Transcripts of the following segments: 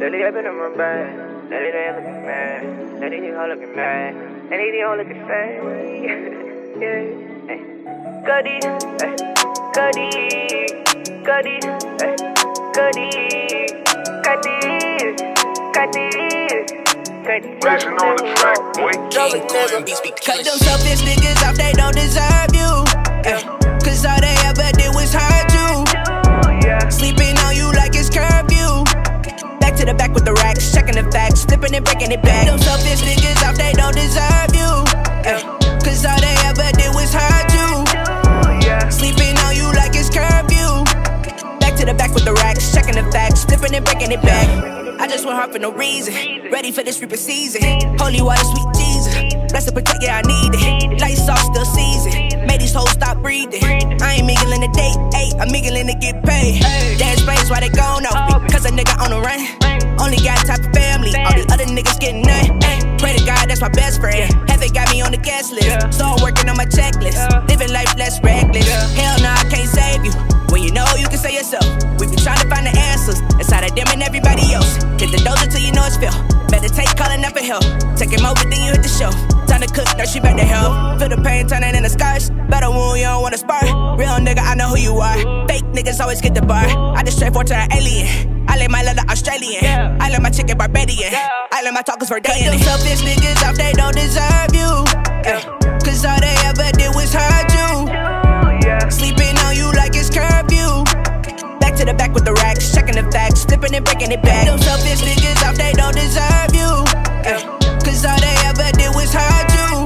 Lately I've been on my brain. Lately they ain't looking mad. Lately they all looking mad. Lately they all looking fake. Yeah. Goody, goody, goody, goody, goody. Racing on the track, boy. Cut them selfish niggas off, they don't deserve you. Cause all they ever did was hurt you. Sleeping on you like it's curfew. Back to the back with the racks, checking the facts, flipping and breaking it back. Them selfish niggas off, they don't deserve you. Cause all they ever did was hurt you. Sleeping on you like it's curfew. Back to the back with the racks, checking the facts, flipping and breaking it back. I just went hard for no reason. Ready for this reaper season. Holy water, sweet Jesus. Bless and protect, yeah, I need it. Lights off, still season. Made these hoes stop breathing. I ain't mingling to date, I'm mingling to get paid. That explains why they gone off me. Cause a nigga on the run. Only got type of family. All the other niggas getting none. Pray to God, that's my best friend. Heaven got me on the guest list. So I'm working on my checklist. Living life less reckless. Hell nah, I can't save you. When you know you can say yourself. We been trying to find the answers inside of them and everybody else. Hit the dozer till you know it's filled. Meditate, calling up for help. Take him over, then you hit the show. Time to cook, now she back to hell. Feel the pain turning into scars. Better wound, you don't wanna spar. Real nigga, I know who you are. Fake niggas always get the bar. I just straight for to an alien. I let my leather Australian. I let my chicken Barbadian. I let my talkers for dating. Cut them selfish niggas off, they don't deserve you. Cause all they ever did was hurt you. Sleeping on you like it's curfew. Back to the back with the racks, checking the facts, flipping and breaking it back. Them selfish niggas off, they don't deserve you. Cause all they ever did was hurt you.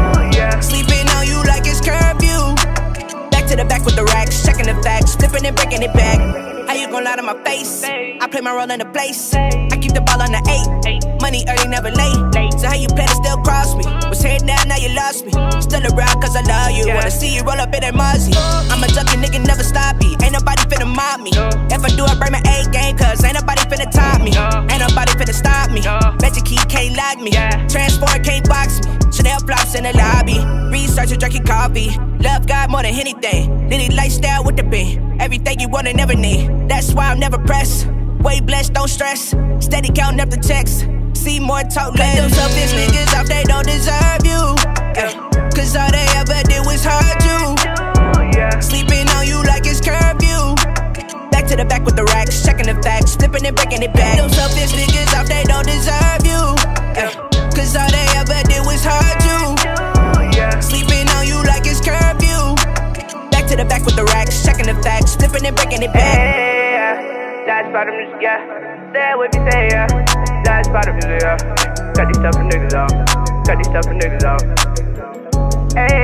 Sleeping on you like it's curfew. Back to the back with the racks, checking the facts, flipping and breaking it back. How you gon' lie to my face? I play my role in the place. I keep the ball on the 8. Money early, never late. So how you play to still cross me? Was heading down, now you lost me. Still around cause I love you. Wanna see you roll up in that Mozzie. I'm a junkie, nigga, never stop me. Ain't nobody finna mob me. If I do, I bring my A game, cause ain't nobody finna top me. Ain't nobody finna stop me. Magic key can't lock me. Transport can't box me. Chanel flops in the lobby. Researcher drinking coffee. Love God more than anything. Litty lifestyle with the bin. Everything you wanna never need. That's why I'm never pressed. Way blessed, don't stress. Steady counting up the checks. See more, talk less. Cut them selfish niggas off, they don't deserve you. Cause all they ever did was hurt you. Sleeping on you like it's curfew. Back to the back with the racks, checking the facts, flipping and breaking it back. Them selfish niggas off, they don't deserve you. Cause all they ever did was hurt you. Sleeping on you like it's curfew. Back to the back with the racks, checking the facts, flipping and breaking it back. That's part of music, yeah. Say what you say, yeah. That's part of music, yeah. Cut these stuff for niggas off. Cut these stuff for niggas off. Hey.